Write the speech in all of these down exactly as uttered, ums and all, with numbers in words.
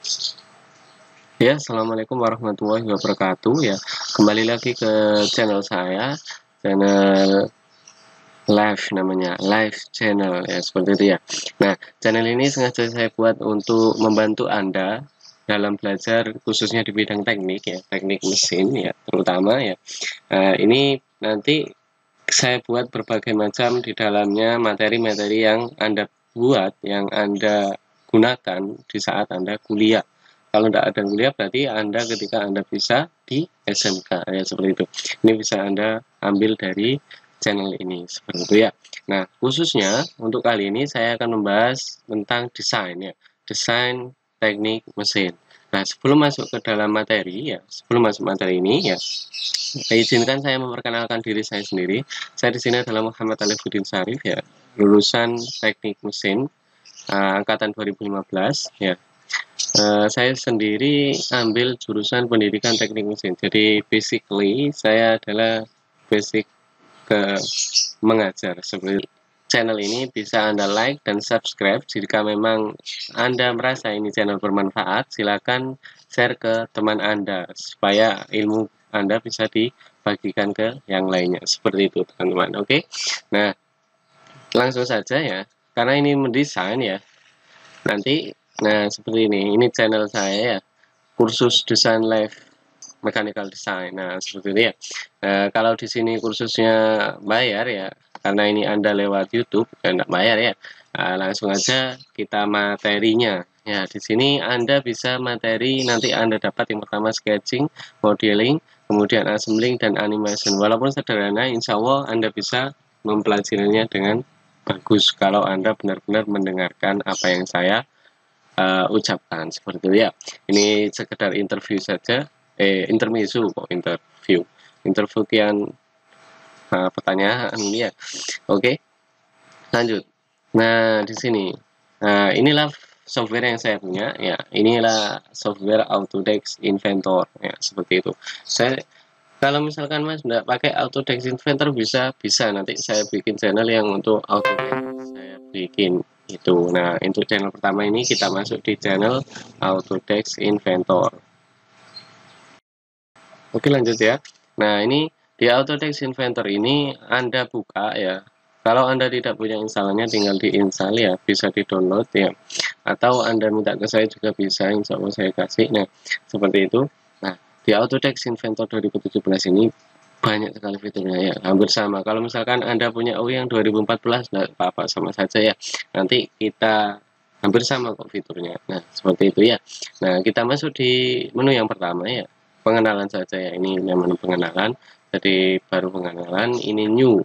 Ya, assalamualaikum warahmatullahi wabarakatuh. Ya, kembali lagi ke channel saya, channel live namanya, live channel ya, seperti itu ya. Nah, channel ini sengaja saya buat untuk membantu Anda dalam belajar khususnya di bidang teknik ya, teknik mesin ya, terutama ya. Nah, ini nanti saya buat berbagai macam di dalamnya materi-materi yang Anda buat, yang Anda gunakan di saat Anda kuliah. Kalau tidak ada kuliah berarti Anda ketika Anda bisa di S M K ya, seperti itu. Ini bisa Anda ambil dari channel ini seperti itu ya. Nah, khususnya untuk kali ini saya akan membahas tentang desain ya, desain teknik mesin. Nah, sebelum masuk ke dalam materi ya, sebelum masuk materi ini ya, izinkan saya memperkenalkan diri saya sendiri. Saya di sini adalah Muhammad Alifuddin Syarif ya, lulusan teknik mesin uh, angkatan dua ribu lima belas ya. Uh, saya sendiri ambil jurusan pendidikan teknik mesin. Jadi basically saya adalah basic ke mengajar. Seperti channel ini bisa Anda like dan subscribe. Jika memang Anda merasa ini channel bermanfaat, silakan share ke teman Anda supaya ilmu Anda bisa dibagikan ke yang lainnya. Seperti itu, teman-teman. Oke. Nah, langsung saja ya. Karena ini mendesain ya. Nanti nah seperti ini. Ini channel saya ya. Kursus desain live mechanical design. Nah, seperti ini ya. Nah, kalau di sini kursusnya bayar ya, karena ini Anda lewat YouTube dan tidak bayar ya. Nah, langsung aja kita materinya. Ya, di sini Anda bisa materi nanti Anda dapat yang pertama sketching, modeling, kemudian assembling dan animation. Walaupun sederhana, insya Allah Anda bisa mempelajarinya dengan bagus kalau Anda benar-benar mendengarkan apa yang saya uh, ucapkan seperti itu ya. Ini sekedar interview saja. Eh, intermezzo kok interview interview kian uh, pertanyaan ini ya. Oke, lanjut. Nah, di sini nah inilah software yang saya punya ya. Inilah software Autodesk Inventor ya, seperti itu. Saya kalau misalkan Mas nggak pakai Autodesk Inventor bisa bisa nanti saya bikin channel yang untuk Autodesk saya bikin itu. Nah, untuk channel pertama ini kita masuk di channel Autodesk Inventor. Oke, lanjut ya. Nah, ini di Autodesk Inventor ini Anda buka ya. Kalau Anda tidak punya instalannya tinggal diinstal ya, bisa di-download ya. Atau Anda minta ke saya juga bisa, insya Allah saya kasih. Nah, seperti itu. Nah, di Autodesk Inventor dua ribu tujuh belas ini banyak sekali fiturnya ya, hampir sama. Kalau misalkan Anda punya O yang dua ribu empat belas, nggak apa-apa, sama saja ya. Nanti kita hampir sama kok fiturnya. Nah, seperti itu ya. Nah, kita masuk di menu yang pertama ya. Pengenalan saja ya, ini namanya pengenalan. Jadi baru pengenalan, ini new.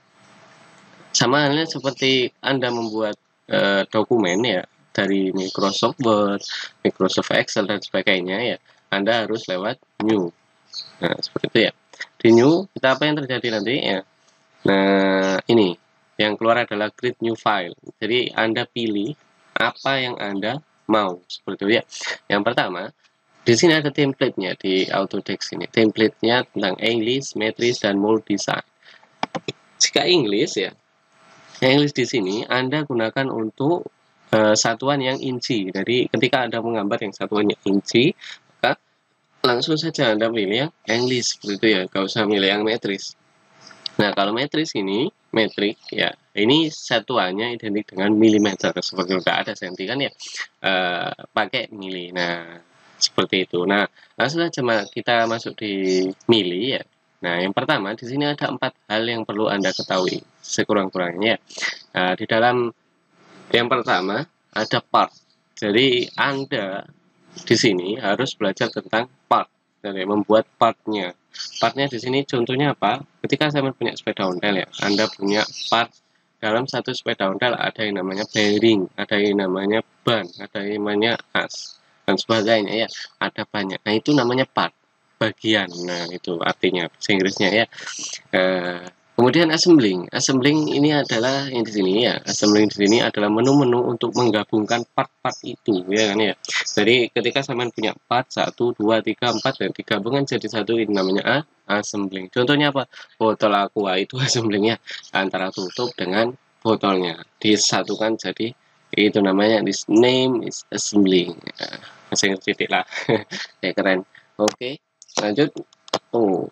Sama halnya seperti Anda membuat eh, dokumen ya dari Microsoft Word, Microsoft Excel dan sebagainya ya, Anda harus lewat new. Nah, seperti itu ya. Di new, kita apa yang terjadi nanti ya. Nah, ini yang keluar adalah create new file. Jadi Anda pilih apa yang Anda mau, seperti itu ya. Yang pertama, di sini ada template-nya di Autodesk ini. Template-nya tentang English, Matrix, dan Mold Design. Jika English ya, English di sini Anda gunakan untuk uh, satuan yang inci. Jadi ketika Anda menggambar yang satuannya inci, maka langsung saja Anda pilih yang English, seperti itu ya. Gak usah milih yang Matrix. Nah, kalau Matrix ini, metrik ya, ini satuannya identik dengan milimeter. Seperti udah ada senti kan ya, uh, pakai mili. Nah, seperti itu. Nah, langsung saja kita masuk di mili ya. Nah, yang pertama di sini ada empat hal yang perlu Anda ketahui sekurang-kurangnya. Nah, di dalam yang pertama ada part. Jadi Anda di sini harus belajar tentang part, jadi membuat partnya. Partnya di sini contohnya apa? Ketika saya punya sepeda ontel ya, Anda punya part dalam satu sepeda ontel ada yang namanya bearing, ada yang namanya ban, ada yang namanya as dan sebagainya ya, ada banyak. Nah, itu namanya part, bagian. Nah, itu artinya bahasa Inggrisnya ya. Eh, kemudian assembling. Assembling ini adalah yang di sini ya. Assembling di sini adalah menu-menu untuk menggabungkan part-part itu ya kan ya. Jadi ketika sampean punya part satu, dua, tiga, empat dan digabungkan jadi satu, ini namanya A, assembling. Contohnya apa? Botol aqua itu assemblingnya antara tutup dengan botolnya disatukan jadi Itu namanya this name is assembly. Nah, masih ngerti lah. Ya keren. Oke, lanjut. Oh.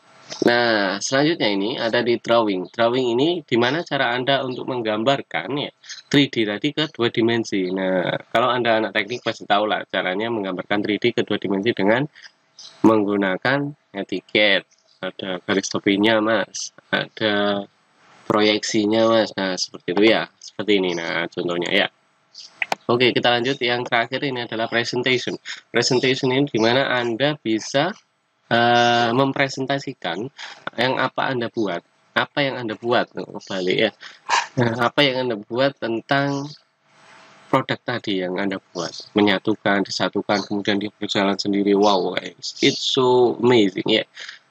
Nah, selanjutnya ini ada di drawing. Drawing ini dimana cara Anda untuk menggambarkan ya tiga D tadi ke dua dimensi. Nah, kalau Anda anak teknik pasti tahu lah caranya menggambarkan tiga D ke dua dimensi dengan menggunakan etiket. Ada garis topinya, Mas. Ada proyeksinya, Mas. Nah, seperti itu ya. Seperti ini. Nah, contohnya ya. Oke, kita lanjut. Yang terakhir ini adalah presentation. Presentation ini dimana Anda bisa Uh, mempresentasikan yang apa Anda buat, apa yang Anda buat, oh, balik ya, nah, apa yang Anda buat tentang produk tadi yang Anda buat, menyatukan, disatukan, kemudian dia berjalan sendiri. Wow, it's so amazing ya. Yeah.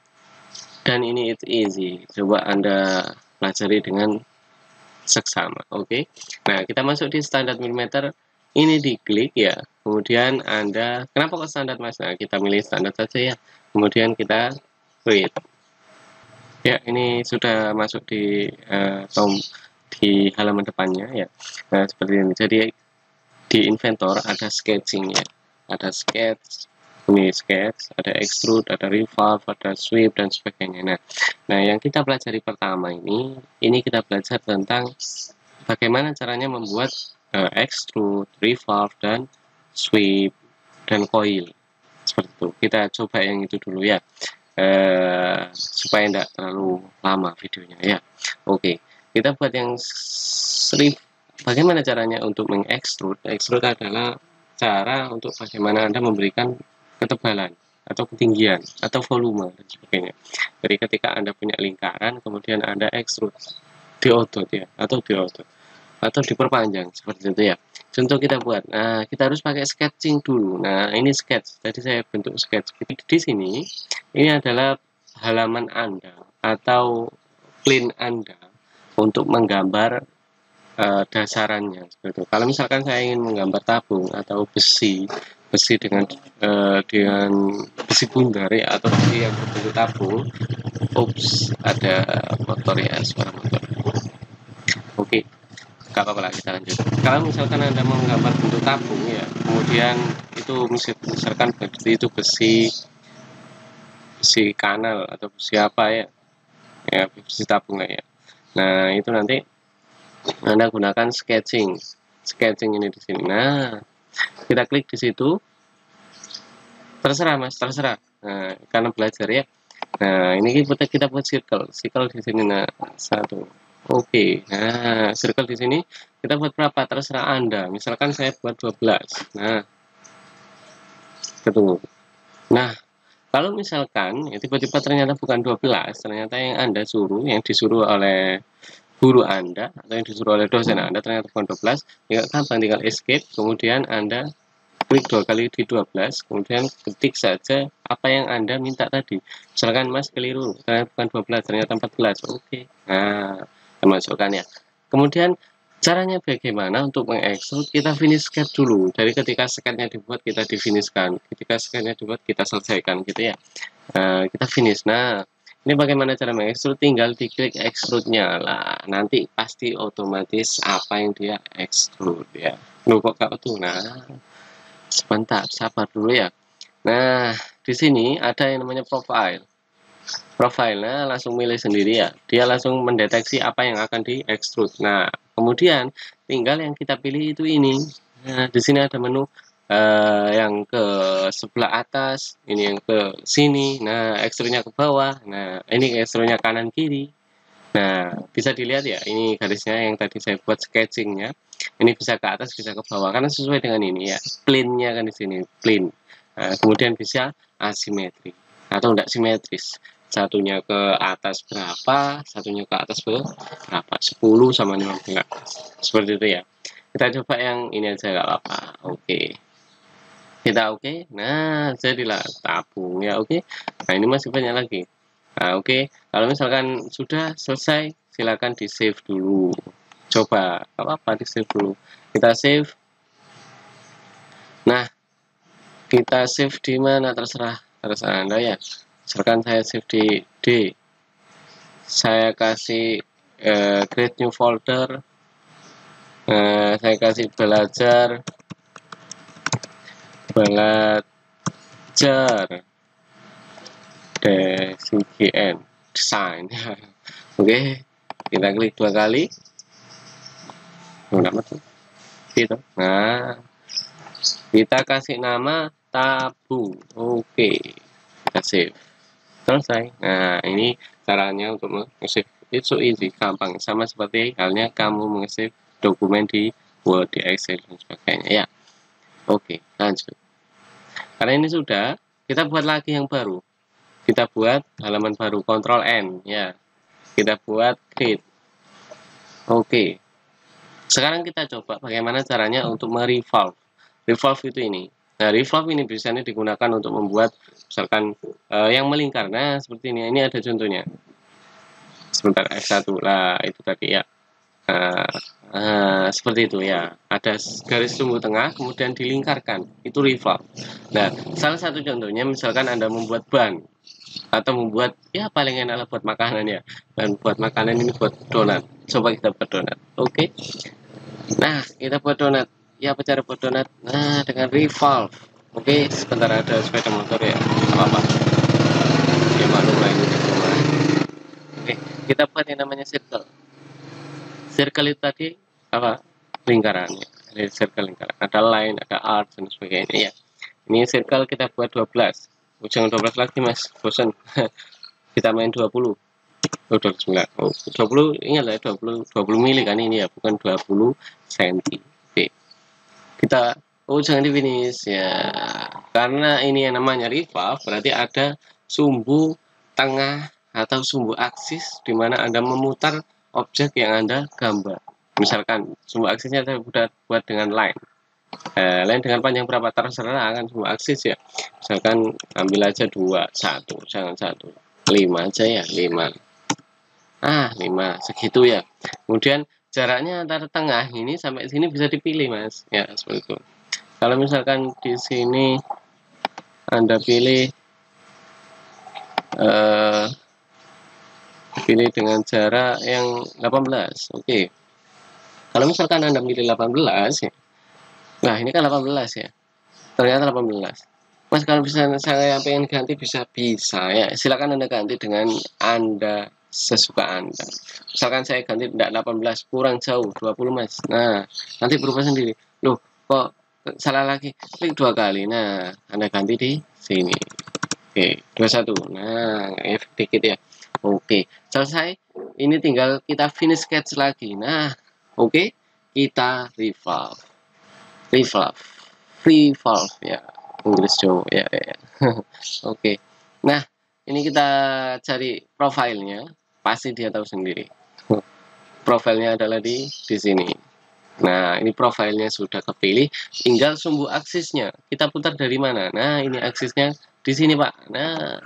Dan ini it's easy. Coba Anda pelajari dengan seksama. Oke. Okay? Nah, kita masuk di standar milimeter. Ini diklik ya. Kemudian Anda, kenapa kok standar, Mas? Nah, kita milih standar saja ya. Kemudian kita create. Ya, ini sudah masuk di uh, tom di halaman depannya ya. Nah, seperti ini. Jadi di inventor ada sketching ya. Ada sketch, ini sketch, ada extrude, ada revolve, ada sweep dan sebagainya. Nah, nah yang kita pelajari pertama ini, ini kita belajar tentang bagaimana caranya membuat uh, extrude, revolve dan sweep dan coil. Seperti itu. Kita coba yang itu dulu ya. Uh, supaya tidak terlalu lama videonya ya. Oke, kita buat yang strip. Bagaimana caranya untuk mengekstrud? Ekstrud adalah cara untuk bagaimana Anda memberikan ketebalan atau ketinggian atau volume dan sebagainya. Jadi ketika Anda punya lingkaran, kemudian Anda ekstrud diotot ya, atau diotot atau diperpanjang seperti itu ya. Contoh kita buat, nah kita harus pakai sketching dulu. Nah ini sketch, tadi saya bentuk sketch. Di sini ini adalah halaman Anda atau plane Anda untuk menggambar uh, dasarannya. Seperti itu. Kalau misalkan saya ingin menggambar tabung atau besi, besi dengan uh, dengan besi bundar ya, atau besi yang berbentuk tabung. Ups, ada motor ya, suara motor. Oke. Gak apa-apa lah, kita lanjut. Kalau misalkan Anda mau menggambar bentuk tabung ya, kemudian itu misalkan itu besi besi kanal atau besi apa ya, ya besi tabung lah ya. Nah itu nanti Anda gunakan sketching, sketching ini di sini. Nah kita klik di situ, terserah Mas, terserah. Nah karena belajar ya. Nah ini kita kita buat circle, circle di sini. Nah satu. Oke, okay. Nah circle di sini kita buat berapa? Terserah Anda. Misalkan saya buat dua belas. Nah, ketemu. Nah, kalau misalkan ya tiba-tiba ternyata bukan dua belas, ternyata yang Anda suruh, yang disuruh oleh guru Anda atau yang disuruh oleh dosen Anda ternyata bukan dua belas, ya gampang, tinggal escape, kemudian Anda klik dua kali di dua belas, kemudian ketik saja apa yang Anda minta tadi. Misalkan Mas keliru, ternyata bukan dua belas, ternyata empat belas. Oke. Okay. Nah, masukkan ya. Kemudian caranya bagaimana untuk mengekstrud? Kita finish sketch dulu. Dari ketika sketchnya dibuat kita difinishkan, ketika sketchnya dibuat kita selesaikan gitu ya. Nah, kita finish. Nah, ini bagaimana cara mengekstrud? Tinggal diklik extrude-nya lah. Nanti pasti otomatis apa yang dia ekstrud ya. Loh kok gak tuh? Nah, sebentar, sabar dulu ya. Nah, di sini ada yang namanya profile. Profilnya langsung milih sendiri ya, dia langsung mendeteksi apa yang akan di extrude. Nah kemudian tinggal yang kita pilih itu ini. Nah di sini ada menu uh, yang ke sebelah atas, ini yang ke sini. Nah extrude-nya ke bawah, nah ini extrude-nya kanan kiri. Nah bisa dilihat ya, ini garisnya yang tadi saya buat sketchingnya, ini bisa ke atas bisa ke bawah karena sesuai dengan ini ya, plane-nya kan di sini plane. Nah, kemudian bisa asimetri atau tidak simetris, satunya ke atas berapa, satunya ke atas berapa, sepuluh sama lima belas, seperti itu ya. Kita coba yang ini aja nggak apa-apa. Oke, kita oke. Nah jadilah tabung ya. Oke, nah ini masih banyak lagi. Nah oke, kalau misalkan sudah selesai silakan di save dulu. Coba apa-apa di save dulu, kita save. Nah kita save di mana, terserah terserah Anda ya. Misalkan saya save di D, saya kasih uh, create new folder, Nah, saya kasih belajar belajar design design. Oke, kita klik dua kali. Nama tuh gitu. Nah, kita kasih nama tabu. Oke, kita save. Selesai. Nah, ini caranya untuk meng-save. It's so easy, gampang. Sama seperti halnya kamu meng-save dokumen di Word, di Excel dan sebagainya ya. Oke, lanjut. Karena ini sudah, kita buat lagi yang baru. Kita buat halaman baru, Ctrl N ya. Kita buat create. Oke. Sekarang kita coba bagaimana caranya untuk merevolve. Revolve itu ini. Nah, revolve ini biasanya digunakan untuk membuat misalkan uh, yang melingkar. Nah, seperti ini. Ini ada contohnya. Sebentar, F satu lah, itu tadi ya. Nah, uh, seperti itu ya. Ada garis sumbu tengah, kemudian dilingkarkan. Itu revolve. Nah, salah satu contohnya misalkan Anda membuat ban. Atau membuat, ya paling enak buat makanan ya. Dan buat makanan ini buat donat. Coba kita buat donat. Oke. Nah, kita buat donat. Ya, apa cara buat donat? Nah, dengan revolve. Oke, sebentar ada sepeda motor ya. Apa-apa. Ya, maklum lah ini di rumah. Oke, kita buat yang namanya circle. Circle itu tadi apa? Lingkaran ya. Ada circle lingkaran. Ada line, ada arc dan sebagainya ya. Ini circle kita buat dua belas. Oh, jangan dua belas lagi, Mas. Bosan. Kita main dua puluh. Oh, dua puluh sembilan. Oh, dua puluh ingat ya, dua puluh dua puluh mili kan ini ya, bukan dua puluh senti. Oke. Kita oh jangan di finish ya. Karena ini yang namanya revolve berarti ada sumbu tengah atau sumbu aksis di mana Anda memutar objek yang Anda gambar. Misalkan sumbu aksisnya saya sudah buat dengan line. Eh, line dengan panjang berapa terserah kan sumbu aksis ya. Misalkan ambil aja dua, satu, jangan satu. lima aja ya, lima. Ah, lima segitu ya. Kemudian jaraknya antara tengah ini sampai sini bisa dipilih, Mas. Ya, seperti itu. Kalau misalkan di sini Anda pilih eh, pilih dengan jarak yang delapan belas. Oke. Kalau misalkan Anda pilih delapan belas ya. Nah, ini kan delapan belas ya. Ternyata delapan belas. Mas, kalau bisa saya pengen ganti bisa bisa ya. Silakan Anda ganti dengan Anda sesuka Anda. Misalkan saya ganti tidak delapan belas, kurang jauh dua puluh, Mas. Nah, nanti berubah sendiri. Loh, kok salah lagi? Klik dua kali. Nah, Anda ganti di sini. Oke, dua puluh satu. Nah, efek dikit ya. Oke, selesai. Ini tinggal kita finish sketch lagi. Nah, oke. Kita revolve. Revolve. Revolve ya. Inggris Jawa ya, ya, ya. Oke. Nah, ini kita cari profilnya, pasti dia tahu sendiri. Profilnya adalah di di sini. Nah, ini profilnya sudah kepilih, tinggal sumbu aksisnya. Kita putar dari mana? Nah, ini aksisnya di sini, Pak. Nah,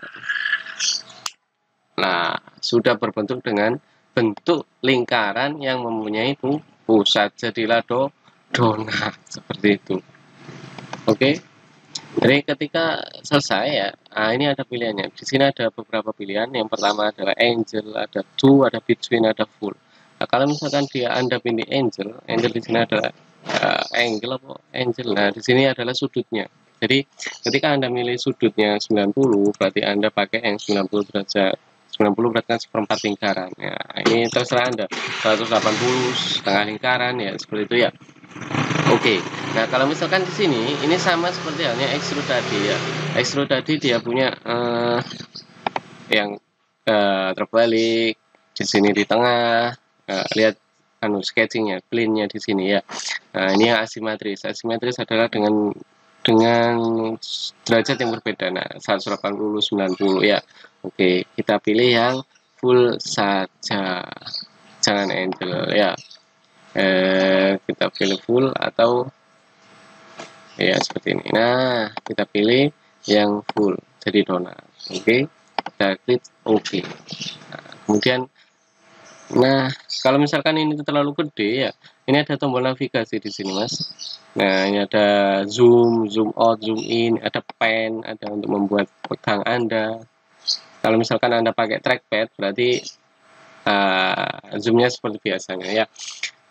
nah sudah berbentuk dengan bentuk lingkaran yang mempunyai pusat. Jadilah do donat seperti itu. Oke. Jadi ketika selesai ya, nah ini ada pilihannya. Di sini ada beberapa pilihan. Yang pertama adalah angel, ada to, ada between, ada full. Nah, kalau misalkan dia Anda pilih angel, angel di sini adalah uh, angle apa angel. Nah, di sini adalah sudutnya. Jadi ketika Anda milih sudutnya sembilan puluh, berarti Anda pakai yang sembilan puluh derajat. sembilan puluh berarti kan seperempat lingkaran. Ya, ini terserah Anda. seratus delapan puluh setengah lingkaran ya, seperti itu ya. Oke, nah kalau misalkan di sini ini sama seperti halnya extrude tadi ya. Extrude tadi dia punya uh, yang uh, terbalik di sini di tengah. Uh, lihat anu sketchingnya, plane-nya di sini ya. Nah ini yang asimetris. Asimetris adalah dengan dengan derajat yang berbeda. Nah seratus delapan puluh, sembilan puluh ya. Oke, kita pilih yang full saja, jangan angle ya. Eh, kita pilih full atau ya seperti ini. Nah, kita pilih yang full jadi donat. Oke, okay. Kita klik OK. Nah, kemudian, nah kalau misalkan ini terlalu gede ya, ini ada tombol navigasi di sini, Mas. Nah, ini ada zoom, zoom out, zoom in, ada pen, ada untuk membuat pegang Anda. Kalau misalkan Anda pakai trackpad, berarti uh, zoomnya seperti biasanya ya.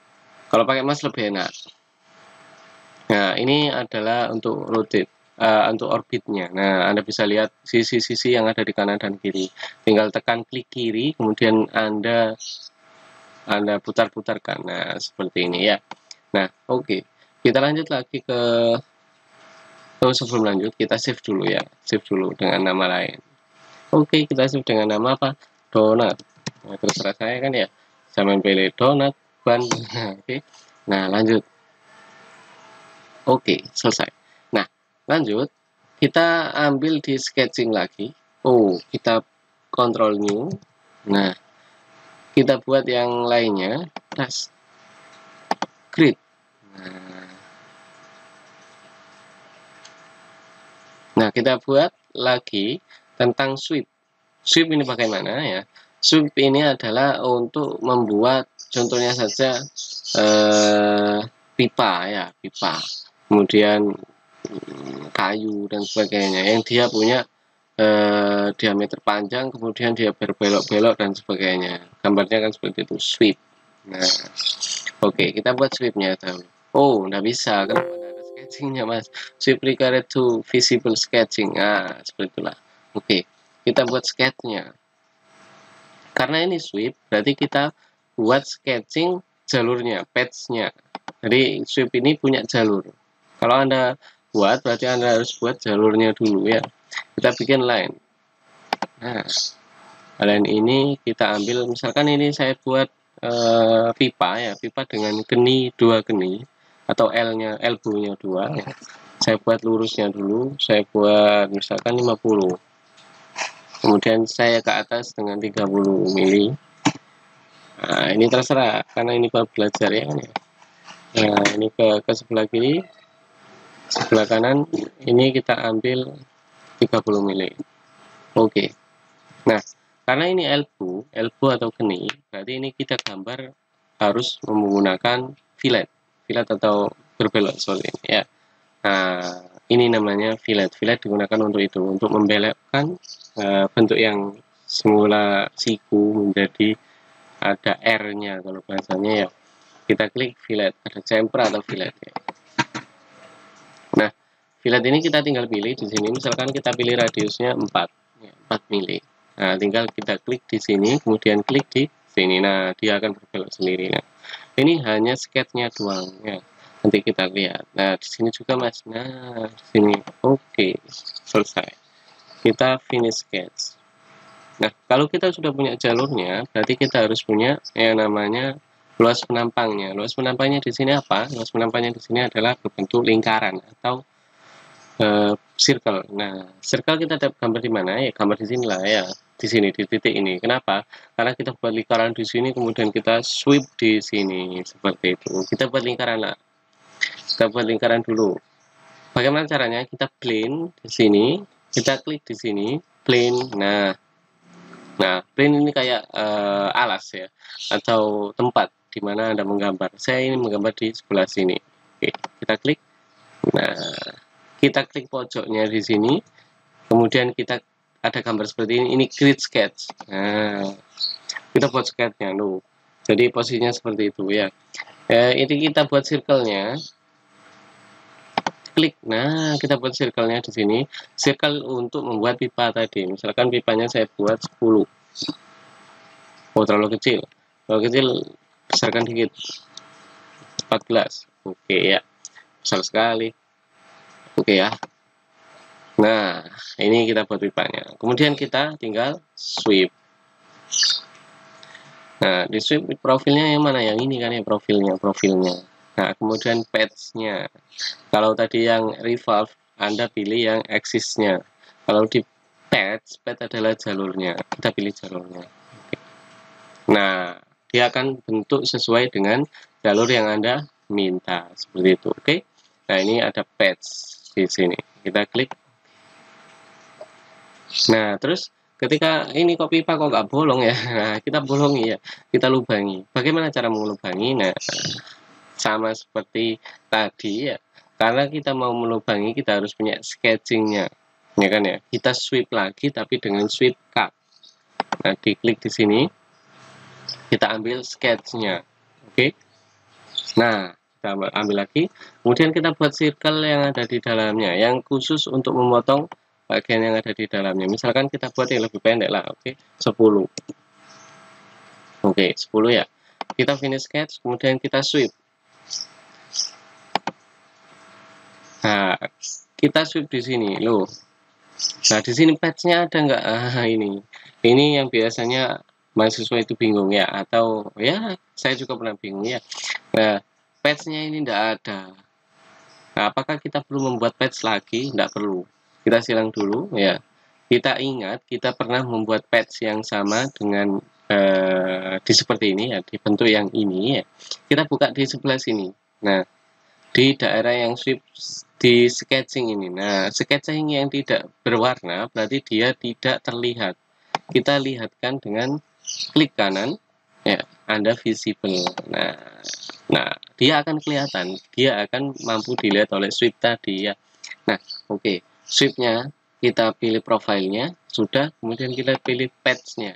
Kalau pakai mouse lebih enak. Nah, ini adalah untuk rotate, uh, untuk orbitnya. Nah, Anda bisa lihat sisi-sisi yang ada di kanan dan kiri. Tinggal tekan klik kiri, kemudian Anda Anda putar-putarkan. Nah, seperti ini ya. Nah, oke. Okay. Kita lanjut lagi ke Oh, sebelum lanjut kita save dulu ya. Save dulu dengan nama lain. Oke, okay, kita save dengan nama apa? Donat. Nah, terserah saya kan ya. Saya pilih donat ban. Oke. Okay. Nah, lanjut. Oke, selesai. Nah, lanjut. Kita ambil di sketching lagi. Oh, kita control new. Nah, kita buat yang lainnya. Tas. Grid. Nah, nah, kita buat lagi tentang sweep. Sweep ini bagaimana ya? Sweep ini adalah untuk membuat contohnya saja eh, pipa ya, pipa. Kemudian kayu dan sebagainya yang dia punya eh, diameter panjang, kemudian dia berbelok-belok dan sebagainya. Gambarnya kan seperti itu, sweep. Nah, oke, okay, kita buat sweepnya dahulu. Oh, nggak bisa, kenapa nggak ada sketchingnya mas? Sweep required to visible sketching. Ah, seperti itulah. Oke, okay, kita buat sketchnya. Karena ini sweep, berarti kita buat sketching jalurnya, paths-nya. Jadi sweep ini punya jalur. Kalau Anda buat, berarti Anda harus buat jalurnya dulu ya. Kita bikin line. Nah, line ini kita ambil, misalkan ini saya buat uh, pipa ya, pipa dengan geni, dua geni, atau L-nya, elbow-nya dua ya. Saya buat lurusnya dulu, saya buat misalkan lima puluh. Kemudian saya ke atas dengan tiga puluh mili. Nah, ini terserah, karena ini baru belajar ya kan ya. Nah, ini ke, ke sebelah kiri, sebelah kanan, ini kita ambil tiga puluh mili. Oke. Nah, karena ini elbow, elbow atau geni, berarti ini kita gambar harus menggunakan fillet, fillet atau berbelok seperti ini ya. Nah, ini namanya fillet. Fillet digunakan untuk itu, untuk membelokkan uh, bentuk yang semula siku menjadi ada R-nya kalau bahasanya ya. Kita klik fillet, ada chamfer atau fillet ya. Nah, fillet ini kita tinggal pilih di sini, misalkan kita pilih radiusnya empat, ya, empat mili. Nah, tinggal kita klik di sini, kemudian klik di sini. Nah, dia akan berbelok sendiri. Nah, ini hanya sketchnya doang ya. Nanti kita lihat. Nah, di sini juga mas. Nah, di sini. Oke, selesai. Kita finish sketch. Nah, kalau kita sudah punya jalurnya, berarti kita harus punya yang namanya luas penampangnya. Luas penampangnya di sini apa? Luas penampangnya di sini adalah berbentuk lingkaran atau uh, circle. Nah, circle kita gambar di mana? Ya, gambar di sini lah ya. Di sini, di titik ini. Kenapa? Karena kita buat lingkaran di sini, kemudian kita sweep di sini. Seperti itu. Kita buat lingkaran lah. Kita buat lingkaran dulu. Bagaimana caranya? Kita plane di sini. Kita klik di sini. Plane. Nah, nah plane ini kayak uh, alas ya. Atau tempat di mana Anda menggambar. Saya ini menggambar di sebelah sini. Oke, kita klik. Nah, kita klik pojoknya di sini, kemudian kita ada gambar seperti ini, ini grid sketch. Nah, kita buat sketchnya loh. Jadi posisinya seperti itu ya. Eh, ini kita buat circle-nya. Klik. Nah, kita buat circle-nya di sini. Circle untuk membuat pipa tadi. Misalkan pipanya saya buat sepuluh. Oh, terlalu kecil. Terlalu kecil, besarkan dikit. empat belas. Oke ya. Besar sekali. Oke ya. Nah, ini kita buat pipanya. Kemudian kita tinggal sweep. Nah, di sweep profilnya yang mana? Yang ini kan ya profilnya, profilnya. Nah, kemudian patch-nya. Kalau tadi yang revolve, Anda pilih yang axis-nya. Kalau di patch, patch adalah jalurnya. Kita pilih jalurnya. Oke. Nah, dia akan bentuk sesuai dengan jalur yang Anda minta. Seperti itu, oke? Nah, ini ada patch di sini. Kita klik. Nah, terus ketika ini kok pipa kok nggak bolong ya, nah, kita bolongi ya, kita lubangi. Bagaimana cara melubangi? Nah, sama seperti tadi ya, karena kita mau melubangi kita harus punya sketchingnya, ya kan ya. Kita sweep lagi tapi dengan sweep cut. Nah, diklik di sini, kita ambil sketchnya, oke. Nah, kita ambil lagi, kemudian kita buat circle yang ada di dalamnya, yang khusus untuk memotong bagian yang ada di dalamnya. Misalkan kita buat yang lebih pendek lah, oke, sepuluh. Oke, sepuluh ya. Kita finish sketch, kemudian kita sweep. Nah, kita sweep di sini, loh. Nah, di sini patch-nya ada nggak? Ah, ini. Ini yang biasanya mahasiswa itu bingung ya, atau ya saya juga pernah bingung ya. Nah, patch-nya ini tidak ada. Nah, apakah kita perlu membuat patch lagi? Tidak perlu. Kita silang dulu ya. Kita ingat kita pernah membuat patch yang sama dengan eh, di seperti ini ya, di bentuk yang ini ya. Kita buka di sebelah sini. Nah, di daerah yang sweep di sketching ini. Nah, sketching yang tidak berwarna berarti dia tidak terlihat. Kita lihatkan dengan klik kanan ya, Anda visible. Nah, nah dia akan kelihatan, dia akan mampu dilihat oleh sweep tadi ya. Nah, oke, okay. Sweepnya kita pilih profilnya sudah, kemudian kita pilih patch-nya.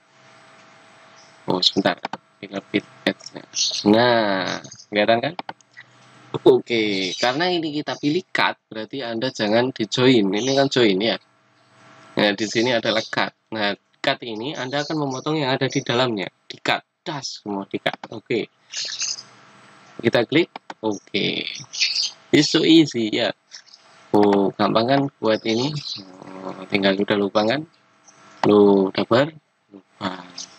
Oh sebentar, kita pilih patch-nya. Nah, kelihatan kan? Oke, okay. Karena ini kita pilih cut, berarti Anda jangan di join. Ini kan join ya. Nah, di sini adalah cut. Nah, cut ini Anda akan memotong yang ada di dalamnya. Di cut, das, semua di cut. Oke. Okay. Kita klik, oke. Okay. It's so easy ya. Oh, gampang kan buat ini? Oh, tinggal udah lupa kan? Lu dapat? Lupa.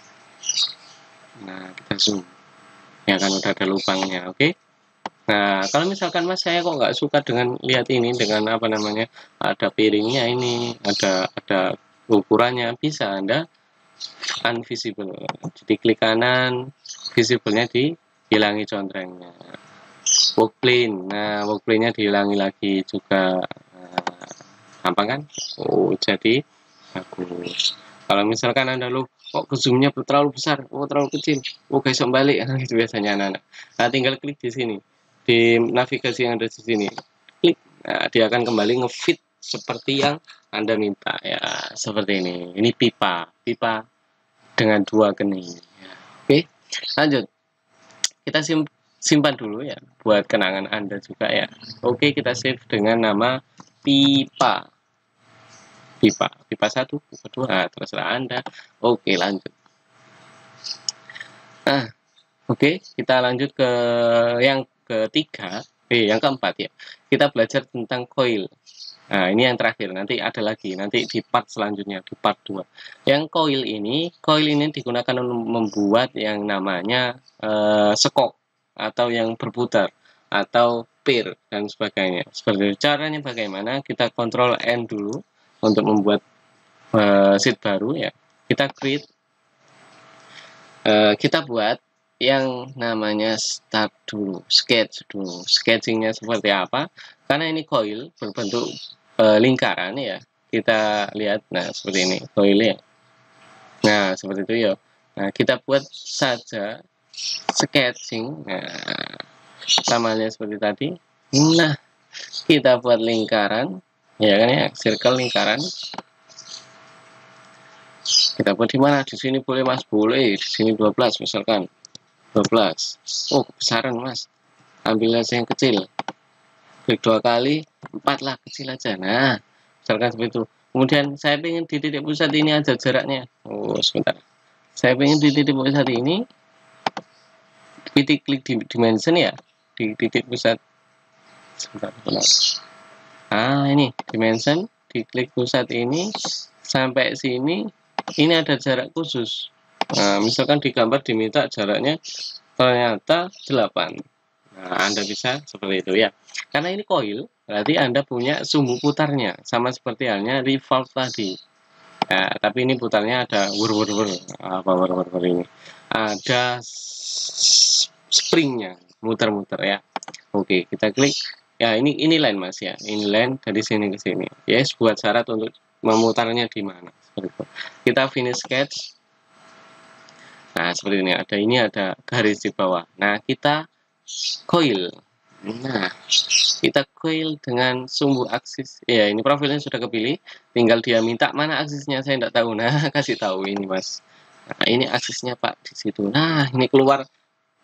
Nah, kita zoom. Ya kan udah ada lubangnya, oke? Okay? Nah, kalau misalkan Mas saya kok nggak suka dengan lihat ini, dengan apa namanya, ada piringnya ini, ada ada ukurannya, bisa Anda unvisible. Jadi klik kanan, visible-nya dihilangi contrengnya. Work plane, nah work plane-nya dihilangi lagi juga. Nah, gampang kan? Oh, jadi bagus. Kalau misalkan Anda lu kok zoom-nya terlalu besar, oh terlalu kecil, oh guys balik, nah, itu biasanya anak-anak. Nah, tinggal klik di sini. Di navigasi yang ada di sini, klik, nah, dia akan kembali ngefit seperti yang Anda minta ya, seperti ini. Ini pipa, pipa dengan dua kening. Ya. Oke, lanjut. Kita sim simpan dulu ya, buat kenangan Anda juga ya. Oke, kita save dengan nama pipa. Pipa, pipa satu, pipa dua, nah, terserah Anda. Oke, lanjut. Nah, oke, kita lanjut ke yang ketiga, eh yang keempat ya. Kita belajar tentang coil. Nah, ini yang terakhir, nanti ada lagi, nanti di part selanjutnya, di part dua. Yang coil ini, coil ini digunakan untuk membuat yang namanya eh, sekok atau yang berputar atau pair dan sebagainya. Seperti itu. Caranya bagaimana? Kita kontrol N dulu untuk membuat uh, sheet baru ya. Kita create, uh, kita buat yang namanya start dulu, sketch dulu. Sketchingnya seperti apa? Karena ini coil berbentuk uh, lingkaran ya. Kita lihat, nah seperti ini coilnya. Nah seperti itu ya. Nah kita buat saja sketching. Nah samanya seperti tadi. Nah kita buat lingkaran, ya kan ya, circle lingkaran. Kita buat di mana? Di sini boleh Mas, boleh. Di sini dua belas misalkan. dua belas. Oh, kebesaran Mas. Ambil aja yang kecil. Klik dua kali, empat lah, kecil aja. Nah, misalkan seperti itu. Kemudian saya ingin di titik pusat ini aja jaraknya. Oh, sebentar. Saya ingin di titik pusat ini. Titik klik di dimension ya. Di titik pusat. Sebentar, sebentar. Ah, ini dimension. Diklik pusat ini sampai sini. Ini ada jarak khusus. Nah, misalkan di gambar diminta jaraknya ternyata delapan. Nah, Anda bisa seperti itu ya. Karena ini coil, berarti Anda punya sumbu putarnya. Sama seperti halnya revolve tadi. Nah, tapi ini putarnya ada wur-wur-wur. Apa wur-wur ini? Ada springnya, muter-muter ya. Oke, kita klik. Ya, ini ini line Mas ya. Ini line dari sini ke sini. Yes, buat syarat untuk memutarnya di mana. Kita finish sketch. Nah seperti ini, ada ini ada garis di bawah. Nah kita coil. Nah kita coil dengan sumbu aksis. Ya ini profilnya sudah kepilih. Tinggal dia minta mana aksisnya, saya tidak tahu. Nah kasih tahu ini Mas. Nah ini aksisnya Pak di situ. Nah ini keluar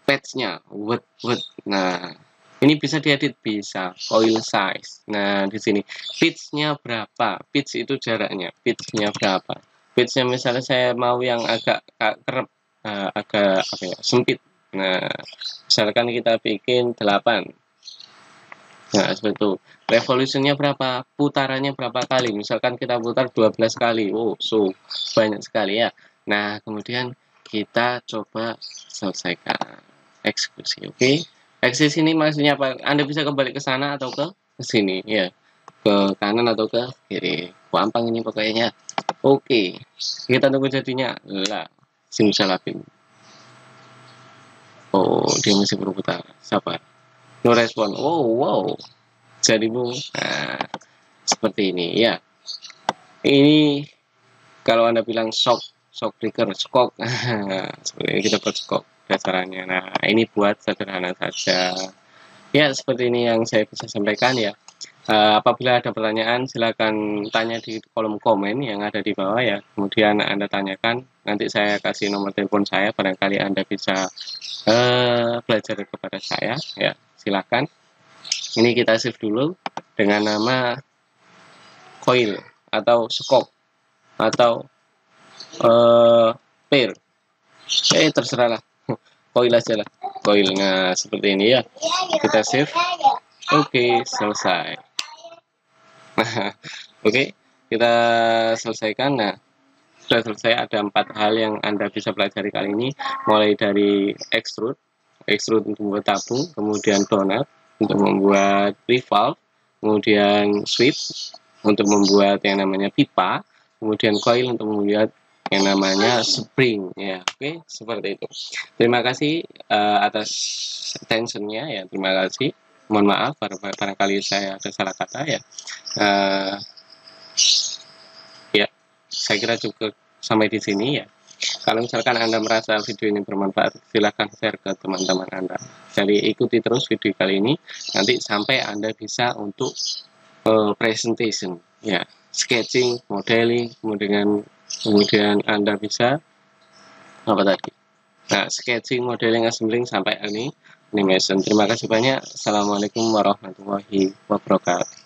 patch-nya, width, width. Nah, ini bisa diedit, bisa coil size. Nah, di sini pitch-nya berapa? Pitch itu jaraknya. Pitch-nya berapa? Pitch-nya misalnya saya mau yang agak kerep, uh, agak apa ya, sempit. Nah, misalkan kita bikin delapan. Nah, seperti itu. Revolutionnya berapa? Putarannya berapa kali? Misalkan kita putar dua belas kali. Oh, so banyak sekali ya. Nah, kemudian kita coba selesaikan eksekusi. Oke. Okay? Eksekusi ini maksudnya apa? Anda bisa kembali ke sana atau ke ke sini ya. Ke kanan atau ke kiri. Gampang ini pokoknya. Oke. Okay. Kita tunggu jadinya. Lah, simsalabim. Oh, dia masih berputar. Sabar. No respon. Oh, wow. Jadimu nah, seperti ini ya. Ini kalau Anda bilang shock, shock trigger, shock. Seperti ini kita buat shock dasarannya. Nah, ini buat sederhana saja. Ya, seperti ini yang saya bisa sampaikan ya. Uh, apabila ada pertanyaan, silakan tanya di kolom komen yang ada di bawah ya. Kemudian Anda tanyakan, nanti saya kasih nomor telepon saya, barangkali Anda bisa uh, belajar kepada saya ya. Silakan. Ini kita save dulu dengan nama coil atau scope atau uh, pair. Eh terserah lah. Coil aja lah. Coil. Nah, seperti ini ya. Kita save. Oke, okay, selesai. Nah, oke, okay, kita selesaikan. Nah, sudah selesai. Ada empat hal yang Anda bisa pelajari kali ini, mulai dari extrude, extrude untuk membuat tabung, kemudian donut untuk membuat revolve, kemudian sweep untuk membuat yang namanya pipa, kemudian coil untuk membuat yang namanya spring ya. Oke, okay, seperti itu. Terima kasih uh, atas attentionnya ya. Terima kasih. Mohon maaf barangkali saya ada salah kata ya. Uh, ya, saya kira cukup sampai di sini ya. Kalau misalkan Anda merasa video ini bermanfaat, silahkan share ke teman-teman Anda. Jadi ikuti terus video kali ini, nanti sampai Anda bisa untuk uh, presentation, ya, sketching, modeling, kemudian kemudian Anda bisa apa tadi? Nah, sketching, modeling, assembling sampai ini animation. Terima kasih banyak. Assalamualaikum warahmatullahi wabarakatuh.